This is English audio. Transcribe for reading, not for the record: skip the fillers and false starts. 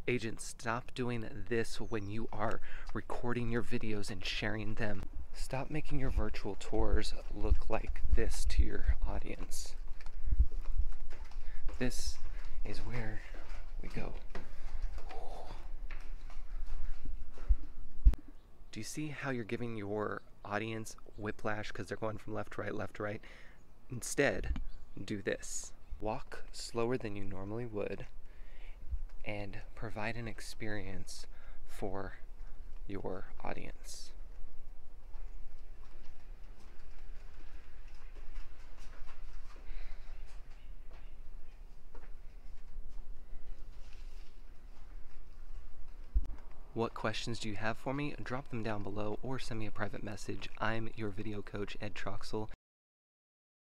Agents, stop doing this when you are recording your videos and sharing them. Stop making your virtual tours look like this to your audience. This is where we go. Do you see how you're giving your audience whiplash because they're going from left to right, left to right? Instead, do this. Walk slower than you normally would and provide an experience for your audience. What questions do you have for me? Drop them down below or send me a private message. I'm your video coach, Ed Troxell.